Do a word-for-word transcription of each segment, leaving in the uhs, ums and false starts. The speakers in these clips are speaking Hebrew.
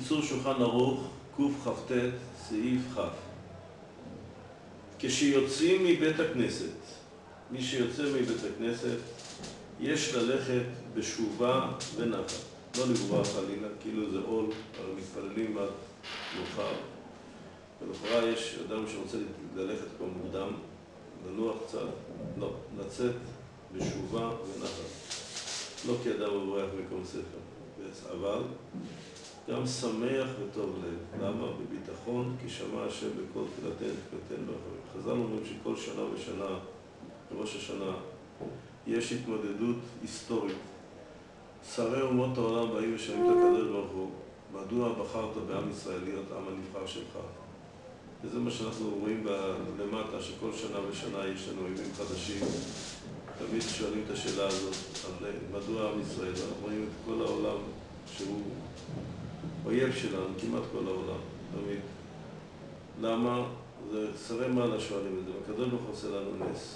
קיצור שולחן ערוך, קכ"ט, סעיף כ'. כשיוצאים מבית הכנסת, מי שיוצא מבית הכנסת, יש ללכת בשובה ונחת. לא לברוח חלילה, כאילו זה עול, אבל מתפללים עד מאוחר. ולאחרה יש אדם שרוצה ללכת כבר מוקדם, לנוח קצת, לא, לצאת בשובה ונחת. לא כי אדם מבורח מקום ספר, אבל גם שמח וטוב לב. למה? בביטחון, כי שמע השם בכל תפילתנו תפילתנו באחרים. חז"ל אומרים שכל שנה ושנה, בראש השנה, יש התמודדות היסטורית. שרי אומות העולם באים ושואלים את הקדוש ברוך הוא, מדוע בחרת בעם ישראל להיות העם הנבחר שלך? וזה מה שאנחנו רואים למטה, שכל שנה ושנה יש לנו אויבים חדשים. תמיד שואלים את השאלה הזאת, מדוע עם ישראל? אנחנו רואים את כל העולם שהוא אויב שלנו, כמעט כל העולם, תמיד. למה? זה שרי מעלה שואלים את זה, הקדוש ברוך הוא עושה לנו נס.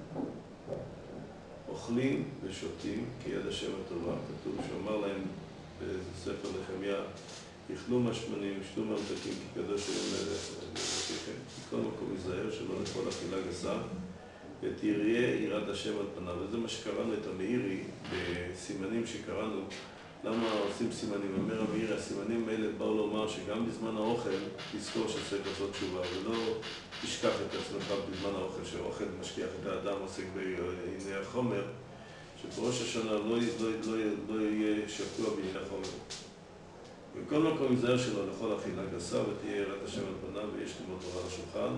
אוכלים ושותים כי יד השם הטובה, כתוב שאמר להם בספר נחמיה, יאכלו משמנים, ישתו ממתקים כי קדוש היום ללכם. מכל מקום ייזהר שלא לאכול אכילה גסה ותראה יראת השם על פניו. וזה מה שקראנו את המאירי בסימנים שקראנו. למה עושים סימנים? אומר המאירי, הסימנים האלה באו לומר שגם בזמן האוכל תזכור שצריך לעשות תשובה ולא תשכח את עצמך בזמן האוכל, שאוכל משכיח את האדם, עוסק בענייני החומר, שבראש השנה לא, לא, לא, לא יהיה שקוע בענייני החומר. בכל מקום ייזהר שלו לאכול אכילה גסה ותהיה יראת השם על פניו ויש לימוד תורה על השולחן.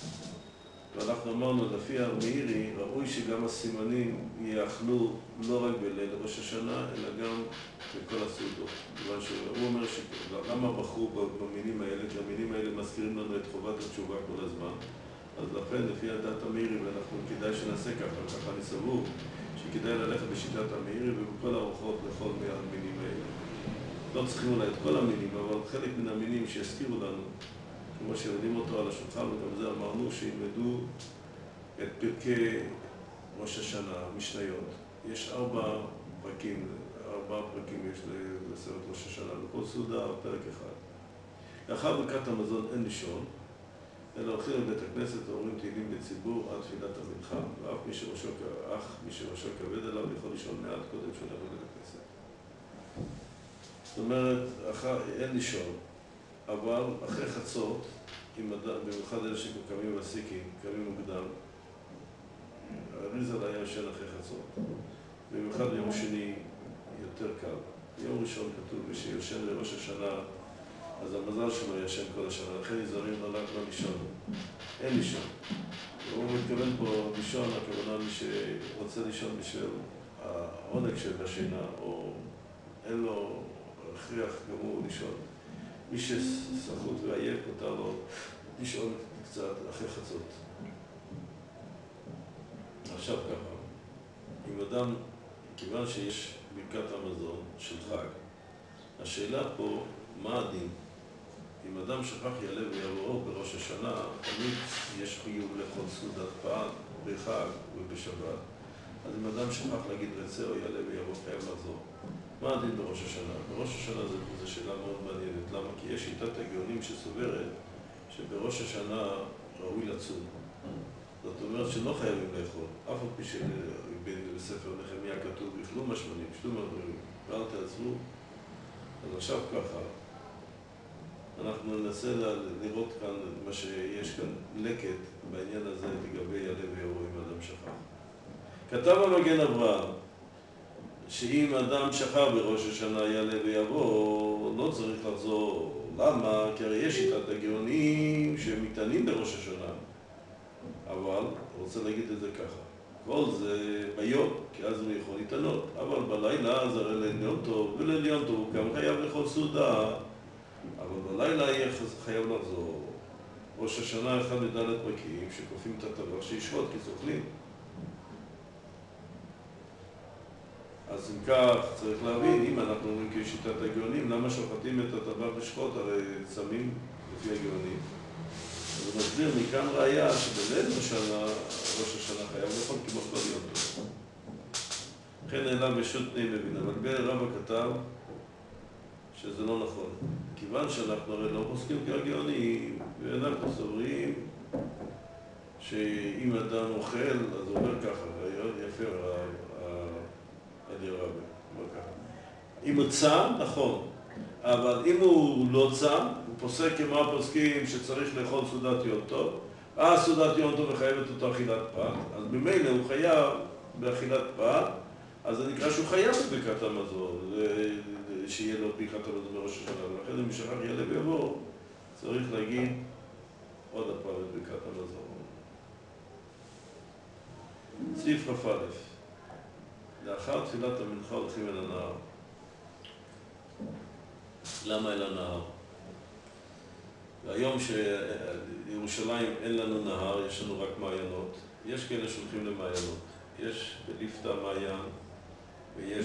ואנחנו אמרנו, לפי המאירי, ראוי שגם הסימנים יאכלו לא רק בליל ראש השנה, אלא גם בכל הסעודות. כיוון שהוא אומר למה בחרו במינים האלה, כי המינים האלה מזכירים לנו את חובת התשובה כל הזמן. אז לכן, לפי הדת המאירי, ואנחנו כדאי שנעשה ככה, ככה אני סבור, שכדאי ללכת בשיטת המאירי ובכל הארוחות לכל מהמינים האלה. לא צריכים אולי את כל המינים, אבל חלק מן המינים שיזכירו לנו, כמו שלמדים אותו על השולחן, וגם זה אמרנו שילמדו את פרקי ראש השנה, משניות. יש ארבע פרקים, ארבעה פרקים יש לסרט ראש השנה, לכל סעודה פרק אחד. לאחר ברכת המזון אין לישון, אלא הולכים לבית הכנסת ואומרים תהילים לציבור עד תפילת המנחה, ואף מי שראשו, אך מי שראשו כבד עליו יכול לישון מעט קודם שהולך לבית הכנסת. זאת אומרת, אחר, אין לישון. אבל אחרי חצות, במיוחד אלה שקמים בסיקים, קמים מוקדם, הריזל היה ישן אחרי חצות. במיוחד ביום שני יותר קל. ביום ראשון כתוב, מי שיושן לראש השנה, אז המזל שלו ישן כל השנה. לכן נזהרים לא רק לא לישון. אין לישון. הוא מתכוון פה לישון, הכוונה מי שרוצה לישון בשביל העונג של השינה, או אין לו הכריח גם הוא לישון. מי שסחוט ועייף, מותר לו לישון קצת אחרי חצות. עכשיו ככה, אם אדם, כיוון שיש ברכת המזון של חג, השאלה פה, מה הדין? אם אדם שכח יעלה ויבוא בראש השנה, תמיד יש חיוב לאכול סעודת פת בחג ובשבת. אז אם אדם שכח להגיד רצה או יעלה ויבוא, חייב לחזור. מה הדין בראש השנה? בראש השנה זו שאלה מאוד מעניינת. למה? כי יש שיטת הגאונים שסוברת שבראש השנה ראוי לצום. זאת אומרת שלא חייבים לאכול. אף על פי שבספר נחמיה כתוב, יאכלו משמנים, שתו משמנים, ואל תעצרו. אז עכשיו ככה, אנחנו ננסה לראות כאן מה שיש כאן לקט בעניין הזה לגבי יעלה ויבוא אם אדם שכח. כתב המגן אברהם, שאם אדם שכח בראש השנה יעלה ויבוא, לא צריך לחזור. למה? כי הרי יש שיטת הגאונים שמתענים בראש השנה. אבל, רוצה להגיד את זה ככה, כל זה ביום, כי אז הוא יכול להתענות. אבל בלילה זה הרי לעליון טוב, ולעליון טוב הוא גם חייב לאכול סעודה. אבל בלילה יהיה חייב לחזור. ראש השנה אחד מדלת פרקים שקופים את הטבח שישחוט, כי זה אוכלים. אז אם כך, צריך להבין, אם אנחנו אומרים כשיטת הגאונים, למה שוחטים את הטבח לשחוט? הרי צמים לפי הגאונים. אז הוא מסביר מכאן ראיה שבליל השנה, ראש השנה חייב לאכול כמו כל יום טוב. לכן העלה בשו"ת פני מבין, אבל ברבא כתב שזה לא נכון. כיוון שאנחנו הרי לא פוסקים כהגאונים, ואנחנו סוברים שאם אדם אוכל, אז הוא אומר ככה, יפה, אדיר רבי, אומר ככה. אם הוא צם, נכון, אבל אם הוא לא צם, הוא פוסק כמו הפוסקים שצריך לאכול סעודת יום טוב, אז סעודת יום טוב מחייבת אותו אכילת פת, אז ממילא הוא חייב באכילת פת, אז זה נקרא שהוא חייב בברכת המזון, שיהיה לו ברכת המזון בראש השנה, ולכן אם שכח יעלה ויבוא, צריך להגיד עוד הפעם את ברכת המזון. סעיף כ"א, לאחר תפילת המנחה הולכים אל הנהר. למה אל הנהר? והיום שירושלים אין לנו נהר, יש לנו רק מעיינות. יש כאלה שהולכים למעיינות. יש בליפתא מעיין, ויש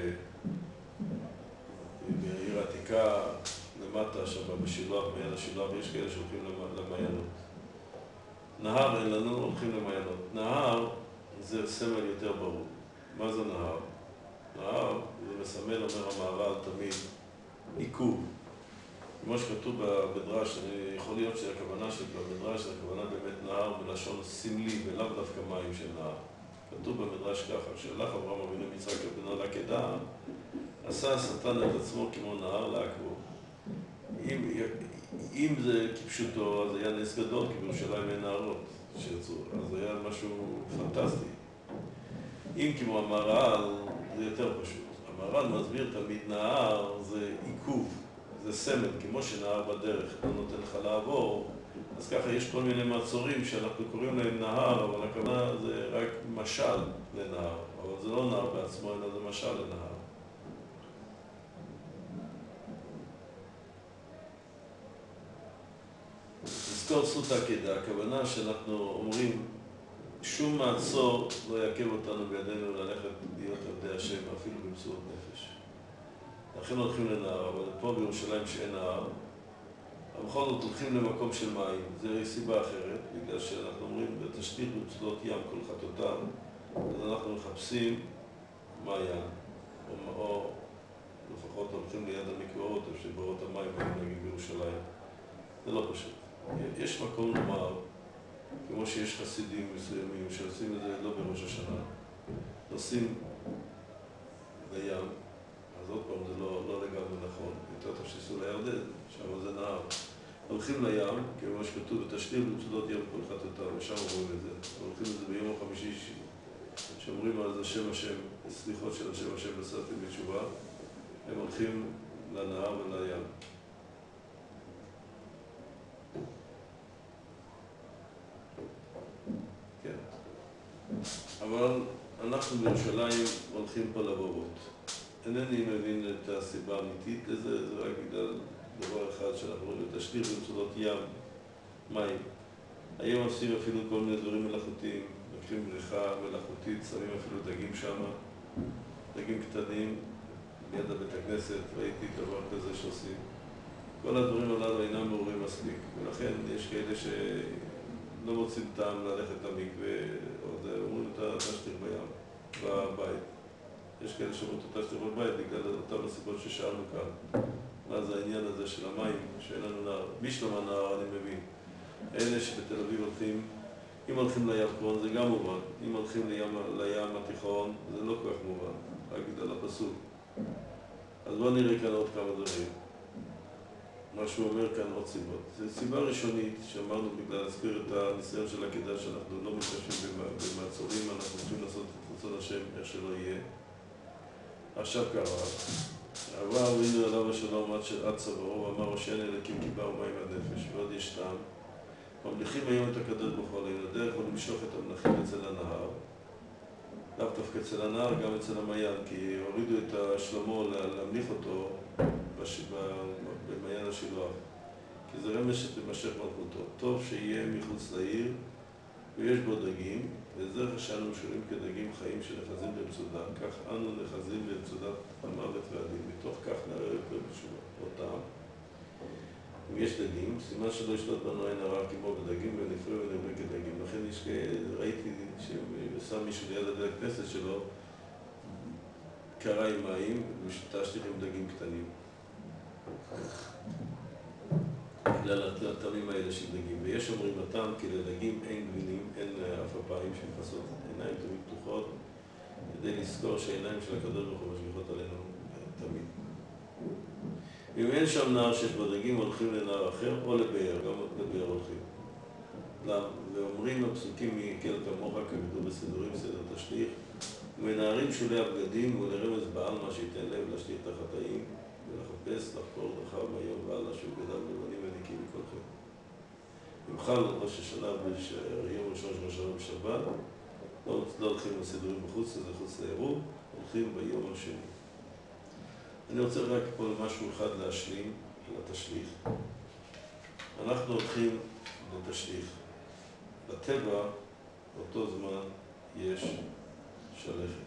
בעיר עתיקה למטה, שם בשילוח, מעיין השילוח, ויש כאלה שהולכים למעיינות. נהר אין לנו, הולכים למעיינות. נהר זה סמל יותר ברור. מה זה נהר? נהר זה מסמל, אומר המהר"ל תמיד, עיכוב. כמו שכתוב במדרש, אני יכול להיות שהכוונה של במדרש, הכוונה באמת נהר בלשון סמלי, ולאו דווקא מים של נהר. כתוב במדרש ככה, כשהלך אברהם אבינו מצחק בנו לעקדה, עשה השטן את עצמו כמו נהר לעקבו. אם, אם זה כפשוטו, אז היה נס גדול, כי בירושלים אין נהרות שיצאו, אז היה משהו פנטסטי. אם כמו המהר"ל, זה יותר פשוט. המהר"ל מסביר תמיד נהר זה עיכוב, זה סמל, כמו שנהר בדרך לא נותן לך לעבור, אז ככה יש כל מיני מעצורים שאנחנו קוראים להם נהר, אבל הכוונה זה רק משל לנהר, אבל זה לא נהר בעצמו, אלא זה משל לנהר. תזכור זכות העקדה, הכוונה שאנחנו אומרים שום מעצור לא יעכב אותנו בידינו ללכת להיות עבדי השם, אפילו במציאות נפש. לכן הולכים לנהר, אבל פה בירושלים שאין נהר, אבל בכל זאת הולכים למקום של מים. זו סיבה אחרת, בגלל שאנחנו אומרים בתשתית בצלות ים כל חטאותם, אז אנחנו מחפשים מעיין, או, או לפחות הולכים ליד המקוואות, או שבורות המים, נגיד בירושלים. זה לא פשוט. יש מקום לומר, כמו שיש חסידים מסוימים שעושים את זה לא בראש השנה, נוסעים לים, אז עוד פעם זה לא, לא לגמרי נכון, יותר טוב שיסעו לירדן, שם זה נהר. הולכים לים, כמו שכתוב בתשתית בצלות ים כל חטאותם, ושם אומרים את זה. הולכים את זה ביום החמישי, שאומרים על זה שם השם, סליחות של השם השם בסרטים בתשובה, הם הולכים לנהר ולים. כן. אבל אנחנו בירושלים הולכים פה לבורות. אינני מבין את הסיבה האמיתית לזה, זה רק בגלל דבר אחד שאנחנו רואים בתשתית בצלות ים, מים. היום עושים אפילו כל מיני דברים מלאכותיים, לוקחים בריכה מלאכותית, שמים אפילו דגים שם, דגים קטנים, ליד הבית הכנסת, ראיתי דבר כזה שעושים. כל הדברים הללו אינם מעורים מספיק, ולכן יש כאלה שלא מוצאים טעם ללכת למקווה, או אומרים את התשתית בים, בבית. יש כאלה שאומרים את התשתית בבית בגלל אותם הסיבות ששאלנו כאן. מה זה העניין הזה של המים, שאין לנו נהר. בשלום הנהר, אני מבין. אלה שבתל אביב הולכים, אם הולכים לים קרון זה גם מובן. אם הולכים לים, לים התיכון, זה לא כל כך מובן, רק בגלל הפסוק. אז בואו נראה כאן עוד כמה דברים. מה שהוא אומר כאן עוד סיבות. זו סיבה ראשונית שאמרנו בגלל להסביר את הניסיון של העקדה שאנחנו לא מתחשבים במעצורים, אנחנו רוצים לעשות את רצון השם איך שלא יהיה. עכשיו קרה. אברהם אבינו עליו השלום עד צווארו ואמר הושעני אלוקים כי באו מים עד נפש, ועוד יש טעם. ממליכים היום את הקדוש ברוך הוא עלינו, הדרך הוא למשוך את המלכים אצל הנהר, לאו דווקא אצל הנהר, גם אצל המעיין, כי הורידו את שלמה להמליך אותו במעיין השילוח, כי זה רמז שתמשך מלכותו. טוב שיהיה מחוץ לעיר ויש בו דגים, וזרח שאנו משולים כדגים חיים שנחזים במצודה, כך אנו נחזים במצודת המוות והדין, מתוך כך נערער בתשובה. אותם, אם יש דגים, סימן שלא ישלוט בנו אין הרע כמו בדגים ונפרע ונרבה כדגים. לכן יש כאלה, ראיתי ששם מישהו ליד הדלת הכנסת שלו, קרה עם מים ושתשתיך עם דגים קטנים. לטעמים האלה של דגים. ויש אומרים לטעם כי לדגים אין גבינים, אין אפרפיים שמכסות עיניים תמיד פתוחות, כדי לזכור שהעיניים של הקדוש ברוך הוא משגיחות עלינו תמיד. אם אין שם נהר שיש בו דגים, הולכים לנהר אחר או לבאר, גם לבאר הולכים. ואומרים הפסוקים מקל כמוך, כבדו בסידורים, סדר תשליך, ומנערים שולי הבגדים ולרמז בעל מה שייתן לב להשליך את החטאים ולחפש, לחפור דרכיו מהיום והלאה שהוא גדל לבנים ונקי מכל חטא. אם חל ראש השנה ביום ראשון של השנה בשבת, לא, לא הולכים לסידורים בחוץ, זה חוץ לעירוב, הולכים ביום השני. אני רוצה רק פה משהו אחד להשלים על התשליך. אנחנו הולכים לתשליך. בטבע, באותו זמן, יש שלכת.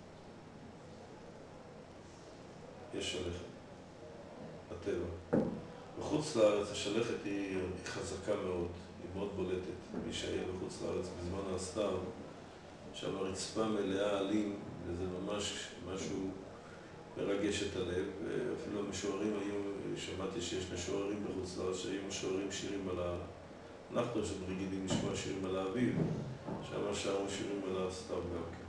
יש שלכת. בטבע. בחוץ לארץ השלכת היא חזקה מאוד, היא מאוד בולטת. מי שהיה בחוץ לארץ בזמן הסתיו, שם הרצפה מלאה עלים, וזה ממש משהו מרגש את הלב. אפילו המשוררים היו, שמעתי שיש משוררים בחוץ לארץ שהיו משוררים שירים על ה... אנחנו רגילים לשמוע שירים על האביב, שם שרו שירים על הסתיו גם כן.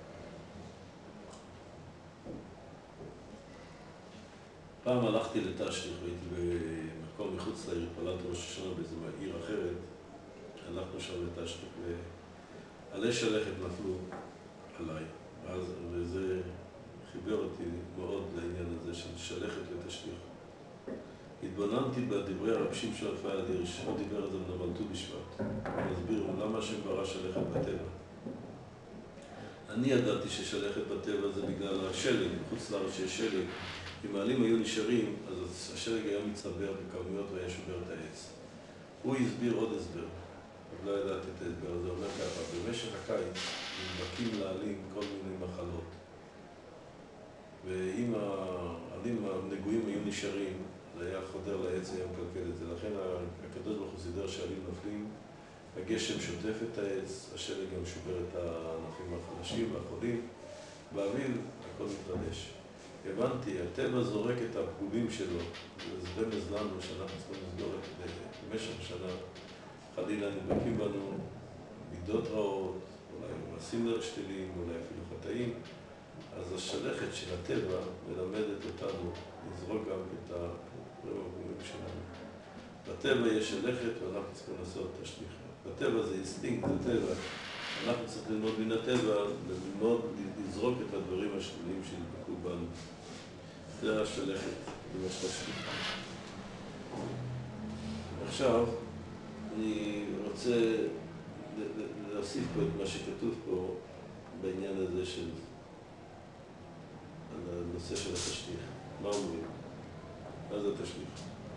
פעם הלכתי לתשליך והייתי במקום מחוץ לעיר, התפללתי ראש השנה באיזו עיר אחרת, הלכנו שם לתשליך ועלי שלכת נפלו עליי, אז, וזה חיבר אותי מאוד לעניין הזה של שלכת ותשליך. התבוננתי בדברי הרב שמשון רפאל הירש, הוא דיבר על זה מנהל ט"ו בשבט, הוא מסביר למה השם ברא שלכת בטבע. אני ידעתי ששלכת בטבע זה בגלל השלג, בחוץ לארץ שיש שלג. אם העלים היו נשארים, אז השלג היה מצטבר בכמויות והיה שובר את העץ. הוא הסביר עוד הסבר, אבל לא ידעתי את ההסבר הזה, הוא אומר ככה, במשך הקיץ נדבקים לעלים כל מיני מחלות. ואם העלים הנגועים היו נשארים, זה היה חודר לעץ, היה מקלקל את זה. לכן הקדוש ברוך הוא סידר שהעלים נפלים, הגשם שוטף את העץ, השלג גם שובר את הענפים החלשים והחולים, באביב הכל מתרדש. הבנתי, הטבע זורק את הפגובים שלו, וזה רמז לנו שאנחנו צריכים לסגור את זה במשך השנה. חלילה נדבקים בנו מידות רעות, אולי מעשים שתילים, אולי אפילו חטאים. אז השלכת של הטבע מלמדת אותנו לזרוק גם את הפגובים שלנו. בטבע יש שלכת ואנחנו צריכים לעשות תשליך. בטבע זה אינסטינקט, זה טבע. אנחנו צריכים ללמוד מן הטבע וללמוד לזרוק את הדברים השליליים שנדבקו בנו. זה השלכת ולשליך. עכשיו, אני רוצה להוסיף פה את מה שכתוב פה בעניין הזה של על הנושא של התשליך. מה אומרים? מה זה התשליך?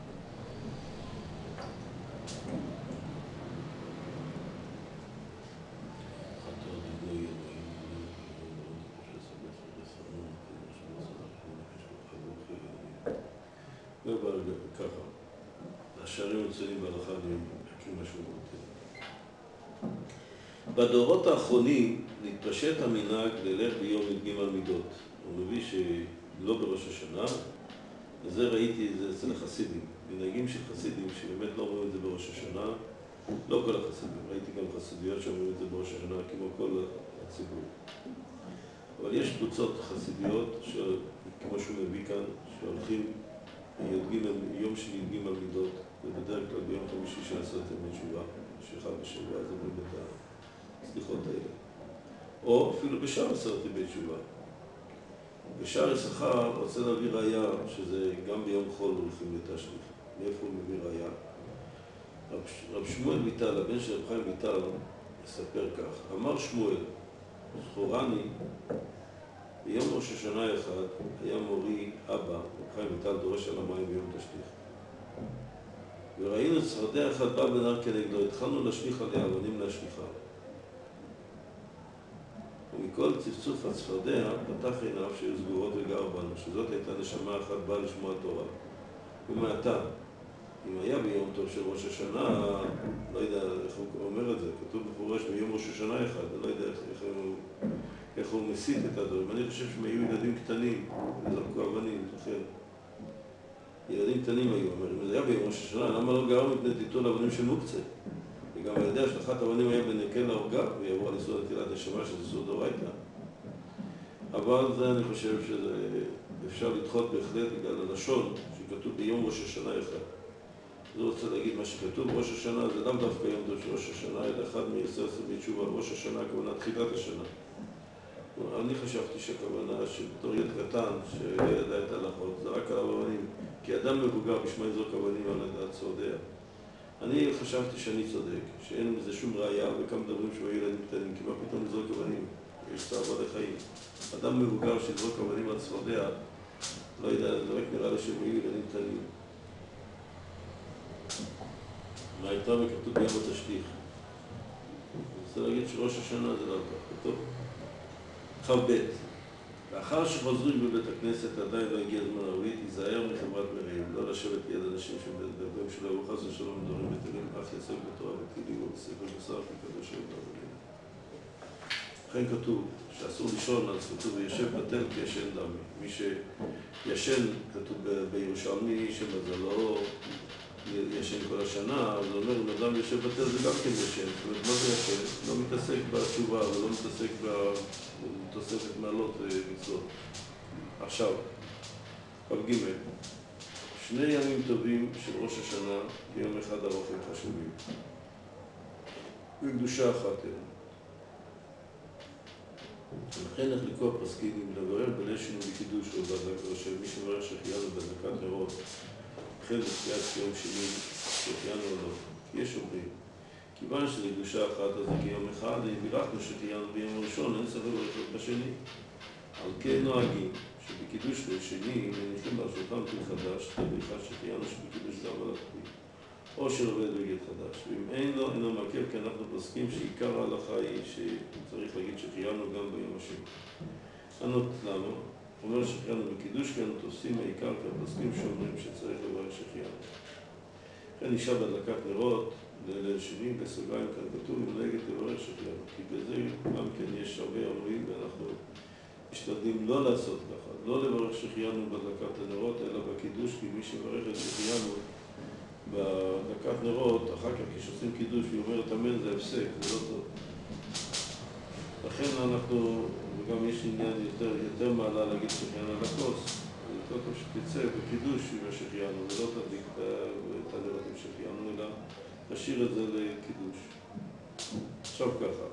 ככה, השערים מצוינים בהלכה, אני אקריא משהו מאוד. בדורות האחרונים נתפשט המנהג ללך ביום י"ג מידות. הוא מביא שלא בראש השנה, וזה ראיתי את זה אצל החסידים. מנהגים של חסידים שבאמת לא רואים את זה בראש השנה, לא כל החסידים, ראיתי גם חסידיות שאומרים את זה בראש השנה כמו כל הציבור. אבל יש קבוצות חסידיות, כמו שהוא מביא כאן, שהולכים יום של י"ג מידות, ובדרך כלל ביום חמישי שעשו את ימי תשובה, שחל בשבוע, אז אומרים את הסליחות האלה. או אפילו בשער עשרת ימי תשובה. בשער יששכר רוצה להביא ראיה, שזה גם ביום חול הולכים לתשליך. מאיפה הוא מביא ראיה? רב, רב שמואל ויטל, הבן של רב חיים ויטל, מספר כך. אמר שמואל, זכורני, ביום ראש השנה אחד היה מורי אבא, רב חיים ויטל דורש על המים ביום תשליך. וראינו צפרדע אחד בא בנהר כנגדו, התחלנו להשליך עליה, אבנים להשליכה. ומכל צפצוף הצפרדע פתח עיניו שהיו סגורות וגר בנו, שזאת הייתה נשמה אחת באה לשמוע תורה. ומעתה, אם היה ביום טוב של ראש השנה, לא יודע איך הוא אומר את זה, כתוב בפורש ביום ראש השנה אחד, אני לא יודע איך, איך, הוא, איך הוא מסית את הדברים. אני חושב שהם היו ילדים קטנים, וזרקו אבנים, לכן. ילדים קטנים היו אומרים, אם זה היה ביום ראש השנה, למה לא גרם מפני טיטול אבנים של מוקצה? וגם על ידי השלכת אבנים היה בנקל להורגה, ויבוא על איסור נטילת נשמה שזה איסור דאורייתא. אבל זה אני חושב שאפשר לדחות בהחלט בגלל הלשון שכתוב ביום ראש השנה אחד. זה רוצה להגיד מה שכתוב, ראש השנה זה לאו דווקא יום טוב של ראש השנה, אלא אחד מייסר סביב תשובה, ראש השנה הכוונה תחילת השנה. אני חשבתי שהכוונה שבתור ילד קטן שלא ידע את ההלכות, זה רק על אבנים, כי אדם מבוגר בשמה יזרוק אבנים על הדעת צועדיה. אני חשבתי שאני צודק, שאין בזה שום ראייה, וכמה מדברים שהוא ילדים קטנים, כי מה פתאום לזרוק אבנים? יש צער בעלי חיים. אדם מבוגר שיזרוק אבנים על צועדיה, לא יודע, זה רק נראה לי שהם היו ילדים קטנים. מה הייתה וכתוב בים התשליך. אני רוצה להגיד שראש השנה זה לא כך, טוב. חב ב' לאחר שחוזרים בבית הכנסת עדיין לא הגיע הזמן הראוי, תיזהר מחברת מרעים, לא לשבת ליד אנשים שמדברים שלהם וחס ושלום מדברים בטלים, אך יעסוק בתורה ותהילים ובספר בשר כקדוש ובאבנים. לכן כתוב שאסור לישון על כתוב וישב בטל כי ישן דמי. מי שישן, כתוב בירושלמי, שמזלו ישן כל השנה, אז הוא אומר, אם אדם יושב בטל זה גם כן ישן. זאת אומרת, מה זה ישן? לא מתעסק בתשובה ולא מתעסק בתוספת מעלות ומצוות. עכשיו, כ"ג, שני ימים טובים של ראש השנה, יום אחד ארוך הם חשובים. וקדושה אחת הם. לכן נחלקו הפסקים לברר בליל שינוי בקידוש או בהדלקה, שמי שמברר שהחיינו בהדלקת נרות, החל בתפילת יום שני, שהחיינו או לא. כי יש אומרים, כיוון שזה קדושה אחת, אז זה כיום אחד, ובירכנו שהחיינו ביום הראשון, אין ספק ברכות בשני. על כן נוהגים, שבקידוש לשני, מניחים על שולחן כלי חדש, תבריכה שהחיינו שבקידוש זה אבל הקפיא. או שעובד בגט חדש, ואם אין לו, אינו מעכב, כי אנחנו פוסקים שעיקר ההלכה היא שצריך להגיד שחיינו גם ביום השני. ענות למה? אומר שחיינו בקידוש, כי אנחנו תופסים העיקר כפוסקים שאומרים שצריך לברך שחיינו. לכן אישה בהדלקת נרות, לליל שני, בסוגריים כאן כתוב, מנהגת לברך שחיינו, כי בזה גם כן יש הרבה אומרים, ואנחנו משתדלים לא לעשות ככה, לא לברך שחיינו בהדלקת הנרות, אלא בקידוש, כי מי שמברך את שחיינו בדקת נרות, אחר כך כשעושים קידוש והיא אומרת אמן זה הפסק, זה לא טוב. לכן אנחנו, וגם יש עניין יותר, יותר מעלה להגיד שחיינו על הכוס, זה יותר טוב שתצא בקידוש עם השחיינו, ולא תדליק את הנרות עם שחיינו, אלא תשאיר את זה לקידוש. עכשיו ככה,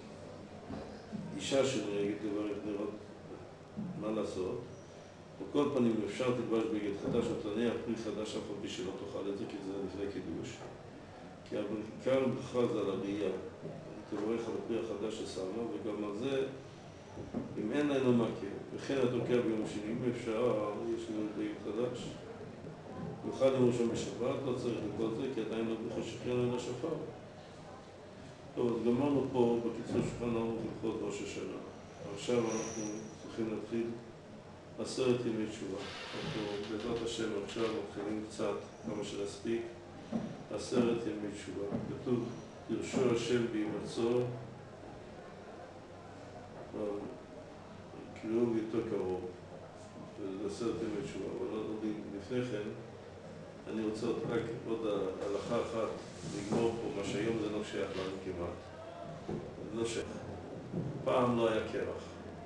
אישה שנהגת לברך נרות, מה לעשות? בכל פנים, אפשר תלבש בגד חדש או תניח פרי חדש אף על פי שלא תאכל את זה, כי זה לפני קידוש. כי העיקר ברכה זה על הראייה. תברך על הפרי החדש ששמה, וגם על זה, אם אין לנו מעכב, וכן התוקע ביום שני, אם אפשר, יש לנו בגד חדש. במיוחד יום ראשון בשבת, לא צריך לכל זה, כי עדיין לא ברכות שחיינו אל השופר. טוב, אז גמרנו פה בקיצור שולחן ערוך הלכות ראש השנה. עכשיו אנחנו צריכים להתחיל עשרת ימי תשובה. אנחנו בעזרת השם עכשיו מתחילים קצת, כמה שנספיק, עשרת ימי תשובה. כתוב, ירשו השם בהימצאו, קריאו יותר קרוב. זה עשרת ימי תשובה. אבל עוד לפני כן, אני רוצה עוד רק עוד הלכה אחת לגמור פה, מה שהיום זה לא שייך לנו כמעט. זה לא שייך. פעם לא היה קרח.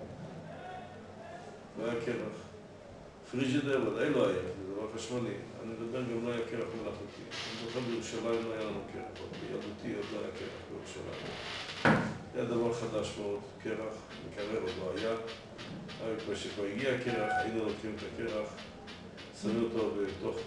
לא היה קרח. פריג'ידר ודאי לא היה, זה דבר חשמלי. אני מדבר גם לא היה קרח מלאכותי. אני זוכר בירושלים לא היה לנו קרח, בילדותי עוד לא היה קרח בירושלים. זה היה דבר חדש מאוד, קרח, מקרר עוד לא היה. אבל כשכבר הגיע הקרח, היינו לוקחים את הקרח, שמים אותו בתוך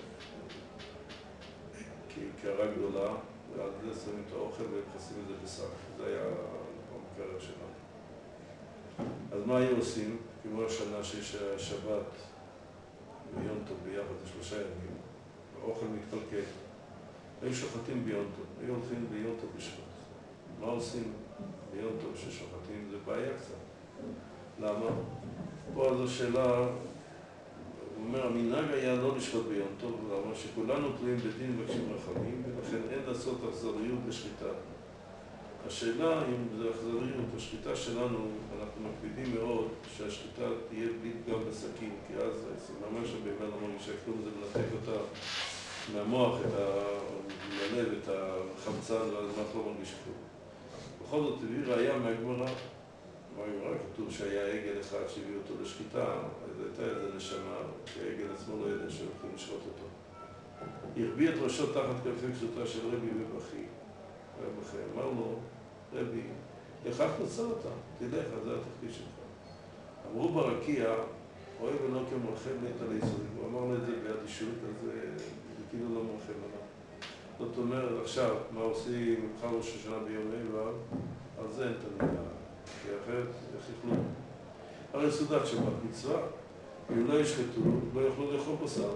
קערה גדולה, ועד זה שמים את האוכל ומכסים את זה בשק. זה היה המקרר שלנו. אז מה היו עושים? כמו השנה שיש שבת ויום טוב ביחד, זה שלושה ימים, האוכל מתקלקל. היו שוחטים ביום טוב, היו הולכים ביום טוב בשבת. מה עושים ביום טוב ששוחטים? זה בעיה קצת. למה? פה זו שאלה, הוא אומר, המנהג היה לא לשחוט ביום טוב, למה שכולנו תלויים בדין מבקשים רחמים, ולכן אין לעשות אכזריות בשחיטה. השאלה אם זה אכזריות, השחיטה שלנו, אנחנו מקפידים מאוד שהשחיטה תהיה בלי פגם בסכין, כי אז ממש הבהמה לא מרגישה כלום, זה מנתק אותה מהמוח, את הלב, את החמצן, ואז אנחנו לא מרגיש כלום. בכל זאת, הביא ראיה מהגמרא, מהגמרא כתוב שהיה עגל אחד שהביא אותו לשחיטה, אז הייתה איזה נשמה, שהעגל עצמו לא ידע שהולכים לשחוט אותו. הרביע את ראשו תחת כנפי קשותה של רבי ובכי. ובכי אמר לו, רבי, לכך נוצר אותה, תלך, זה התפקיד שלך. אמרו ברקיע, אוהב ולא כמרחם מת על היסודי. הוא אמר לו את זה באדישות, אז זה כאילו לא מרחם עליו. זאת אומרת, עכשיו, מה עושים מבחר ראש השנה ביום ה' על זה אין תנועה, כי אחרת יחכלו. הרי סעודת שבת מצווה, אם לא ישחטו, לא יוכלו לאכול בשר.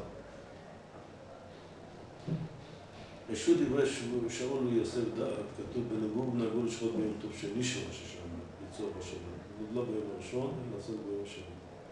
רשות דברי שאול ויוסף דעת, כתוב בנגוב נהגו לשחוט ביום טוב שני של ראש השנה, לצורך השנה. עוד לא ביום הראשון, אלא לעשות ביום השני.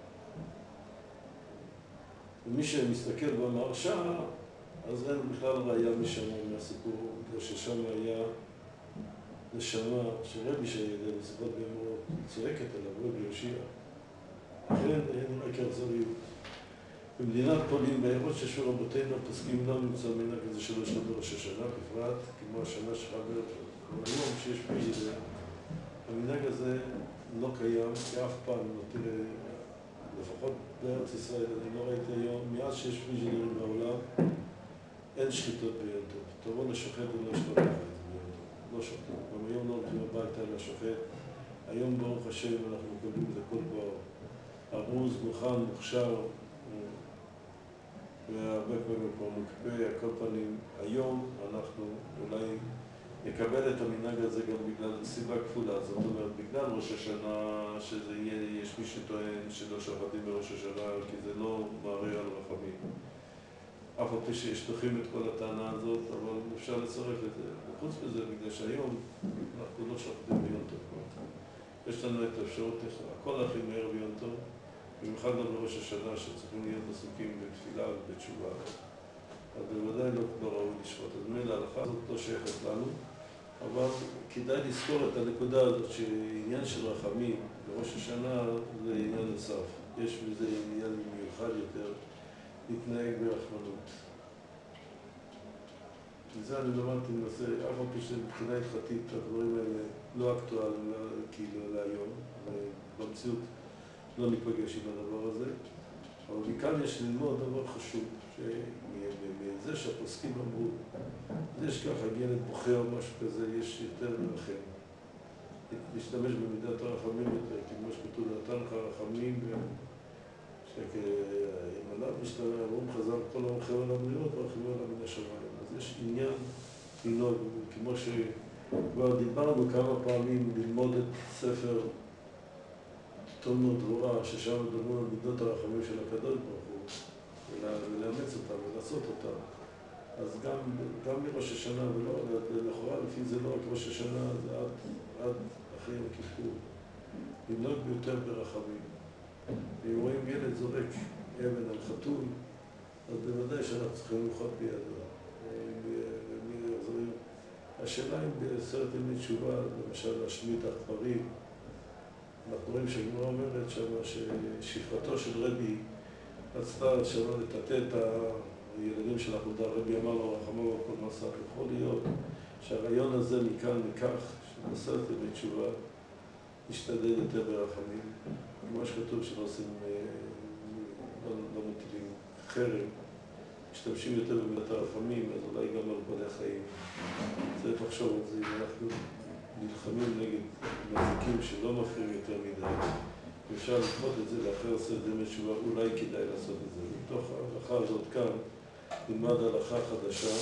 ומי שמסתכל במהרש"א, אז אין בכלל ראיה משם מהסיפור, בגלל ששם היה נשמה שרבי שהידע בשיחות באמרות צועקת עליו, רבי יושיע. לכן נראה כאכזריות. במדינת פולין, בעיירות ששו רבותינו, פוסקים לא נמצא מנהג הזה שלוש שנות בראש השנה, בפרט כמו השנה שלך בערב. היום שיש בידי, המנהג הזה לא קיים, כי אף פעם לא תראה, לפחות בארץ ישראל, אני לא ראיתי היום, מאז שיש פריג'ידרים בעולם, אין שחיטות ביום טוב. תבוא לשוחט ולא ישחוט בבית ביום טוב. לא שוחטים. גם היום לא הולכים הביתה לשוחט. היום ברוך השם אנחנו מקבלים את הכל כבר ארוז, מוכן, מוכשר, והרבה פעמים כבר מוקפא. על כל פנים, היום אנחנו אולי נקבל את המנהג הזה גם בגלל סיבה כפולה. זאת אומרת, בגלל ראש השנה, שזה יהיה, יש מי שטוען שלא שוחטים בראש השנה, כי זה לא מערער על רחמים. אף על פי שיש דוחים את כל הטענה הזאת, אבל אפשר לצרף את זה. וחוץ מזה, בגלל שהיום אנחנו לא שוחטים ביום טוב. יש לנו את האפשרות, הכל הכי מהר ביום טוב, במיוחד גם בראש השנה שצריכים להיות עסוקים בתפילה ובתשובה. אז בוודאי לא, לא ראוי לשחוט. אז מילא ההלכה הזאת לא שייכת לנו, אבל כדאי לזכור את הנקודה הזאת שעניין של רחמים בראש השנה זה עניין נוסף. יש בזה עניין מיוחד יותר. להתנהג ברחמנות. וזה אני למדתי לנסה, אף על פי שמבחינה הלכתית הדברים האלה לא אקטואליים כאילו להיום, במציאות לא ניפגש עם הדבר הזה, אבל מכאן יש ללמוד דבר חשוב, שמזה שהפוסקים אמרו, יש ככה ילד בוכה או משהו כזה, יש יותר מרחם. להשתמש במידת הרחמים יותר, כי כמו שכתוב, נתן לך רחמים אם עליו משתמע, הוא חזר כל המחיר על הבריאות, והרחיבו עליו מן השמיים. אז יש עניין לנהוג, כמו שכבר דיברנו כמה פעמים ללמוד את ספר תולדות דבורה, ששם מדברים על מידות הרחמים של הקדוש ברוך הוא, ולאמץ אותם ולעשות אותם. אז גם, גם מראש השנה, ולא, לכאורה לפי זה לא רק ראש השנה, זה עד, עד אחרי יום כיפור. לנהוג ביותר ברחמים. אם רואים ילד זורק אבן על חתול, אז בוודאי שאנחנו צריכים למחות בידו. השאלה אם בסרט ימי תשובה, למשל להשמיט עכברים, אנחנו רואים שהגמרא אומרת שמה ששפרתו של רבי רצתה שמה לטאטא את הילדים של החולדה. רבי אמר לו רחמו וכל מסע. יכול להיות שהרעיון הזה מכאן מכך, שבסרט ימי תשובה נשתדל יותר ברחמים. כמו שכתוב שלא עושים, לא, לא מטילים חרם, משתמשים יותר במידת הרחמים, אז אולי גם על בעלי החיים. צריך לחשוב על זה, אם אנחנו נלחמים נגד מזיקים שלא מפריעים יותר מדי, אפשר לקנות את זה לאחר עשרת ימי תשובה, אולי כדאי לעשות את זה. מתוך ההלכה הזאת כאן נלמד הלכה חדשה,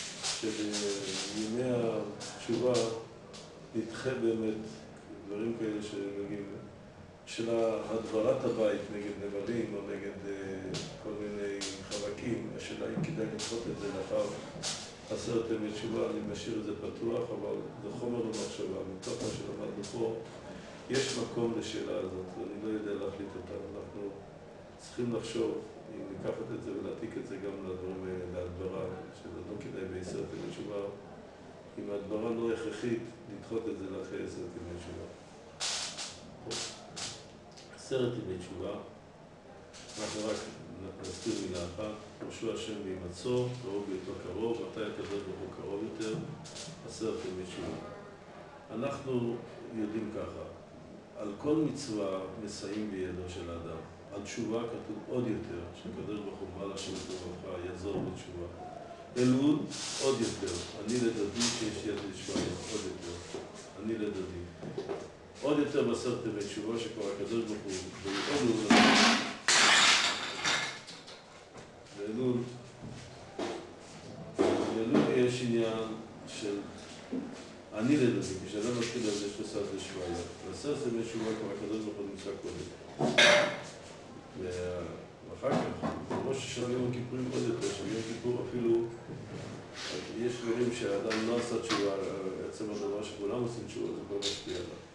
שבימי התשובה נדחה באמת דברים כאלה שנגיד, של הדברת הבית נגד נבלים או נגד uh, כל מיני חלקים. השאלה אם כדאי לדחות את זה לאחר עשרת ימי תשובה, אני משאיר את זה פתוח, אבל זה חומר למחשבה. מתוך מה שלמדנו פה, יש מקום לשאלה הזאת, ואני לא יודע להחליט אותה. אנחנו צריכים לחשוב אם לקחת את זה ולהעתיק את זה גם לדברים האלה, להדברה, שזה לא כדאי בעשרת ימי תשובה, אם הדברה לא הכרחית, לדחות את זה לאחרי עשרת ימי תשובה. עשרת ימי תשובה, אנחנו רק נסביר מילה אחת, פרשו השם להימצוא, קרוב ביתו קרוב, מתי הקדוש ברוך הוא קרוב יותר, עשרת ימי תשובה. אנחנו יודעים ככה, על כל מצווה מסייעים בידו של האדם. על תשובה כתוב עוד יותר, שקדוש ברוך הוא מעל השם וברכה, יעזור בתשובה. אלול, עוד יותר, אני לדודי שיש יד לשמוע, עוד יותר, אני לדודי. עוד יותר בעשרת ימי תשובה שכבר הקדוש ברוך הוא, באלול, באלול, באלול יש עניין של אני לדודי, כשאדם מתחיל על זה שתעשת לשמוע, בעשרת ימי תשובה כבר הקדוש ברוך הוא נמצא קודם. ואחר כך, ראש השנה יום הכיפורים עוד יותר, שיום כיפור אפילו, יש דברים שהאדם לא עשה תשובה, עצם הדבר שכולם עושים תשובה, זה כבר משפיע עליו.